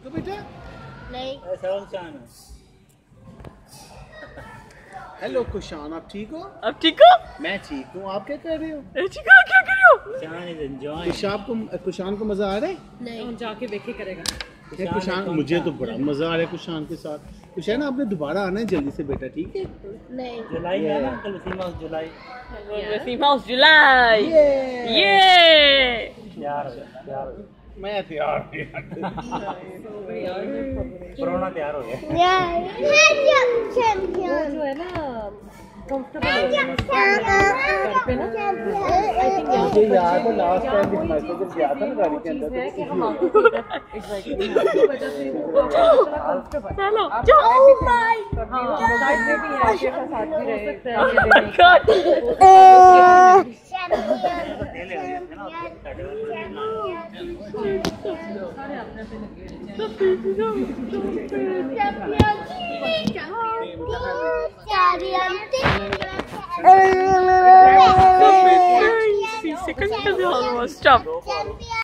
तो बेटा नहीं हेलो कुशान, आप ठीक हो? अब ठीक हो? मैं ठीक हूँ, आप क्या कर रहे हो? ठीक हो, क्या कर रहे हो? कुशान को मजा आ रहा है? नहीं जाके देखे करेगा। कुशान, मुझे तो बड़ा मजा आ रहा है कुशान के साथ। कुशान आपने दोबारा आना है जल्दी से बेटा, ठीक है? नहीं जुलाई है ना अंकल, वसीम हाउस जुलाई। वसीम हाउस जुलाई। ये प्यार मैं तैयार हूँ। कोरोना तैयार हो गया। जो है ना कंफर्टेबल मुझे याद है लास्ट टाइम इस मैसेज जब गया था ना गाड़ी के अंदर है कि हम Second to the almost stop.